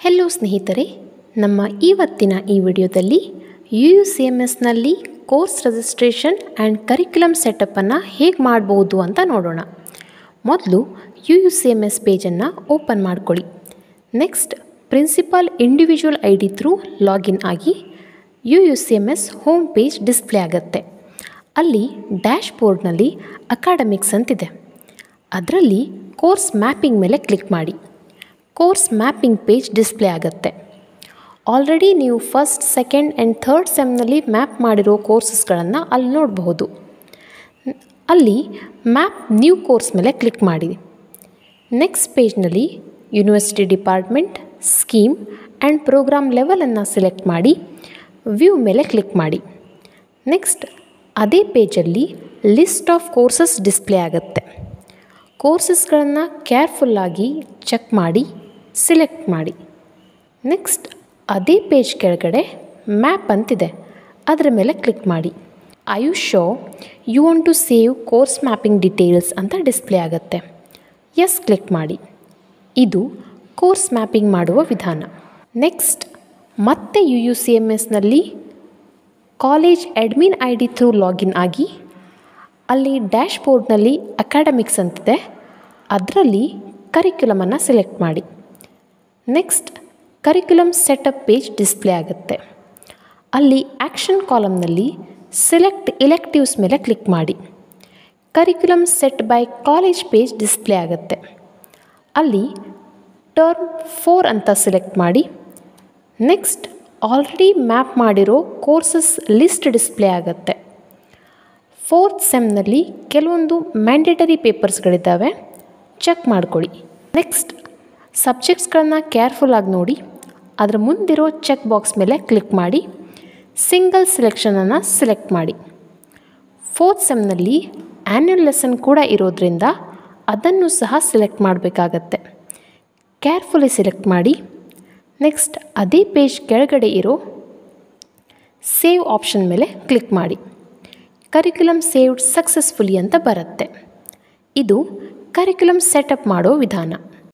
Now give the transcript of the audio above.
Hello ಸ್ನೇಹಿತರೆ, ನಮ್ಮ ಇವತ್ತಿನ ಈ ವಿಡಿಯೋದಲ್ಲಿ UUCMSನಲ್ಲಿ ಕೋರ್ಸ್ ರಿಜಿಸ್ಟ್ರೇಷನ್ ಆ್ಯಂಡ್ ಕರಿಕ್ಯುಲಮ್ ಸೆಟಪ್ಪನ್ನು ಹೇಗೆ ಮಾಡ್ಬೋದು ಅಂತ ನೋಡೋಣ. ಮೊದಲು UUCMS ಪೇಜನ್ನು ಓಪನ್ ಮಾಡ್ಕೊಳ್ಳಿ. Next principal individual ID through login ಆಗಿ UUCMS ಹೋಮ್ ಪೇಜ್ ಡಿಸ್ಪ್ಲೇ ಆಗುತ್ತೆ. ಅಲ್ಲಿ ಡ್ಯಾಶ್ ಬೋರ್ಡ್ನಲ್ಲಿ ಅಕಾಡೆಮಿಕ್ಸ್ ಅಂತಿದೆ. ಅದರಲ್ಲಿ ಕೋರ್ಸ್ ಮ್ಯಾಪಿಂಗ್ ಮೇಲೆ ಕ್ಲಿಕ್ ಮಾಡಿ. ಕೋರ್ಸ್ ಮ್ಯಾಪಿಂಗ್ ಪೇಜ್ ಡಿಸ್ಪ್ಲೇ ಆಗುತ್ತೆ. ಆಲ್ರೆಡಿ ನೀವು ಫಸ್ಟ್, ಸೆಕೆಂಡ್ ಆ್ಯಂಡ್ ಥರ್ಡ್ ಸೆಮ್ನಲ್ಲಿ ಮ್ಯಾಪ್ ಮಾಡಿರೋ ಕೋರ್ಸಸ್ಗಳನ್ನು ಅಲ್ಲಿ ನೋಡಬಹುದು. ಅಲ್ಲಿ ಮ್ಯಾಪ್ ನ್ಯೂ ಕೋರ್ಸ್ ಮೇಲೆ ಕ್ಲಿಕ್ ಮಾಡಿ. ನೆಕ್ಸ್ಟ್ ಪೇಜ್ನಲ್ಲಿ university department, scheme and program ಲೆವೆಲನ್ನು ಸೆಲೆಕ್ಟ್ ಮಾಡಿ ವ್ಯೂ ಮೇಲೆ ಕ್ಲಿಕ್ ಮಾಡಿ. ನೆಕ್ಸ್ಟ್ ಅದೇ ಪೇಜಲ್ಲಿ ಲಿಸ್ಟ್ ಆಫ್ ಕೋರ್ಸಸ್ ಡಿಸ್ಪ್ಲೇ ಆಗುತ್ತೆ. ಕೋರ್ಸಸ್ಗಳನ್ನು ಕೇರ್ಫುಲ್ಲಾಗಿ ಚೆಕ್ ಮಾಡಿ ಸಿಲೆಕ್ಟ್ ಮಾಡಿ. ನೆಕ್ಸ್ಟ್ ಅದೇ ಪೇಜ್ ಕೆಳಗಡೆ ಮ್ಯಾಪ್ ಅಂತಿದೆ, ಅದರ ಮೇಲೆ ಕ್ಲಿಕ್ ಮಾಡಿ. Are you sure you want to save course mapping details ಅಂತ ಡಿಸ್ಪ್ಲೇ ಆಗುತ್ತೆ. ಎಸ್ ಕ್ಲಿಕ್ ಮಾಡಿ. ಇದು ಕೋರ್ಸ್ ಮ್ಯಾಪಿಂಗ್ ಮಾಡುವ ವಿಧಾನ. ನೆಕ್ಸ್ಟ್ ಮತ್ತೆ UUCMSನಲ್ಲಿ college admin ID through login ಆಗಿ ಅಲ್ಲಿ ಡ್ಯಾಶ್ ಬೋರ್ಡ್ನಲ್ಲಿ ಅಕಾಡೆಮಿಕ್ಸ್ ಅಂತಿದೆ, ಅದರಲ್ಲಿ ಕರಿಕ್ಯುಲಮನ್ನು ಸೆಲೆಕ್ಟ್ ಮಾಡಿ. Next curriculum setup page display ಆಗುತ್ತೆ. ಅಲ್ಲಿ ಆ್ಯಕ್ಷನ್ ಕಾಲಮ್ನಲ್ಲಿ ಸೆಲೆಕ್ಟ್ ಇಲೆಕ್ಟಿವ್ಸ್ ಮೇಲೆ ಕ್ಲಿಕ್ ಮಾಡಿ. Curriculum set by college page display ಆಗುತ್ತೆ. ಅಲ್ಲಿ ಟರ್ಮ್ 4 ಅಂತ ಸೆಲೆಕ್ಟ್ ಮಾಡಿ. ನೆಕ್ಸ್ಟ್ ಆಲ್ರೆಡಿ ಮ್ಯಾಪ್ ಮಾಡಿರೋ ಕೋರ್ಸಸ್ ಲಿಸ್ಟ್ ಡಿಸ್ಪ್ಲೇ ಆಗುತ್ತೆ. ಫೋರ್ತ್ ಸೆಮ್ನಲ್ಲಿ ಕೆಲವೊಂದು ಮ್ಯಾಂಡೇಟರಿ ಪೇಪರ್ಸ್ಗಳಿದ್ದಾವೆ, ಚೆಕ್ ಮಾಡ್ಕೊಳ್ಳಿ. ನೆಕ್ಸ್ಟ್ ಸಬ್ಜೆಕ್ಟ್ಸ್ಗಳನ್ನು ಕೇರ್ಫುಲ್ಲಾಗಿ ನೋಡಿ ಅದರ ಮುಂದಿರೋ ಚೆಕ್ ಬಾಕ್ಸ್ ಮೇಲೆ ಕ್ಲಿಕ್ ಮಾಡಿ ಸಿಂಗಲ್ ಸೆಲೆಕ್ಷನನ್ನು ಸೆಲೆಕ್ಟ್ ಮಾಡಿ. ಫೋರ್ತ್ ಸೆಮ್ನಲ್ಲಿ ಆ್ಯನ್ಯುವಲ್ ಲೆಸನ್ ಕೂಡ ಇರೋದ್ರಿಂದ ಅದನ್ನು ಸಹ ಸೆಲೆಕ್ಟ್ ಮಾಡಬೇಕಾಗತ್ತೆ. ಕೇರ್ಫುಲಿ ಸೆಲೆಕ್ಟ್ ಮಾಡಿ. ನೆಕ್ಸ್ಟ್ ಅದೇ ಪೇಜ್ ಕೆಳಗಡೆ ಇರೋ ಸೇವ್ ಆಪ್ಷನ್ ಮೇಲೆ ಕ್ಲಿಕ್ ಮಾಡಿ. ಕರಿಕ್ಯುಲಮ್ ಸೇವ್ಡ್ ಸಕ್ಸಸ್ಫುಲಿ ಅಂತ ಬರುತ್ತೆ. ಇದು ಕರಿಕ್ಯುಲಮ್ ಸೆಟಪ್ ಮಾಡೋ ವಿಧಾನ.